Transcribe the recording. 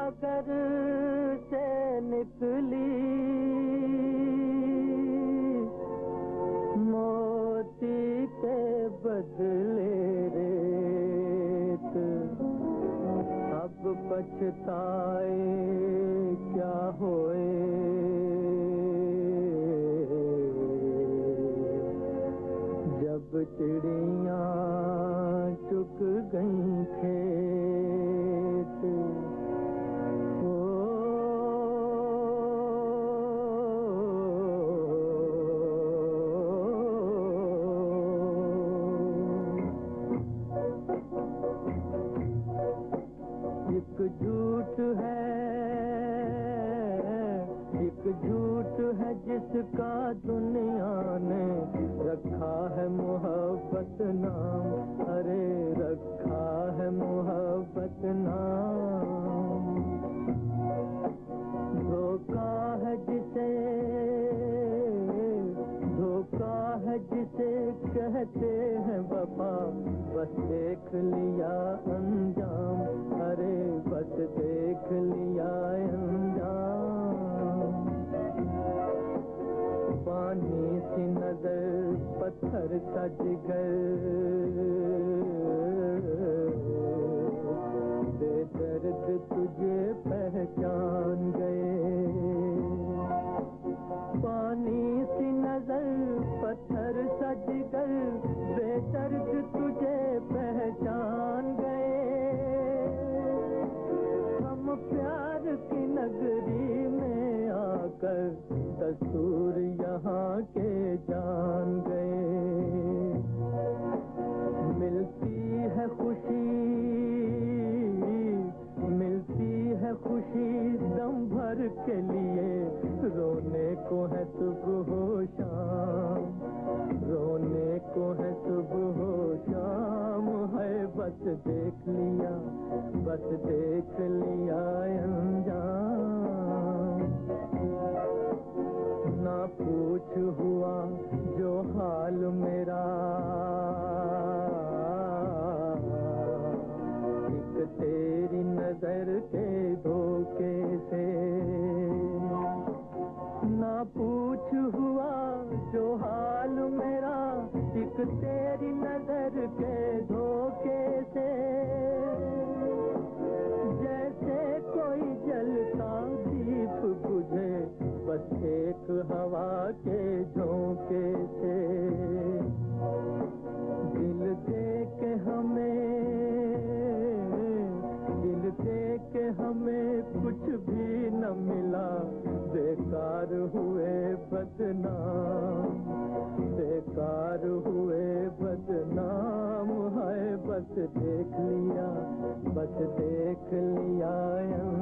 सागर से निकली मोती के बदले रेत, अब पछताए क्या होए, जब चिड़ियाँ चुग गईं खेत। एक झूठ है जिसका दुनिया ने रखा है मोहब्बत नाम, अरे रखा है मोहब्बत नाम। धोखा है जिसे कहते हैं वफा, बस देख लिया अंजाम, अरे बस देख लिया अंजाम। पानी सी नजर पत्थर सा जिगर, बेदर्द तुझे पहचान गए। पानी सी नजर पत्थर सा जिगर, बेदर्द तुझे पहचान गए। हम प्यार की नगरी में आकर दस्तूर यहाँ के जान गए। मिलती है खुशी दम भर के लिए, रोने को है सुबह हो शाम, रोने को है सुबह हो शाम। है बस देख लिया अंजाम। ना पूछ हुआ जो हाल मेरा, एक तेरी नजर के धोखे से। ना पूछ हुआ जो हाल मेरा, एक तेरी नजर के धोखे से। जैसे कोई जलता दीप बुझे बस एक हवा के झोंके से। दिल दे के हमें कुछ भी न मिला, बेकार हुए बदनाम, बेकार हुए बदनाम। है बस देख लिया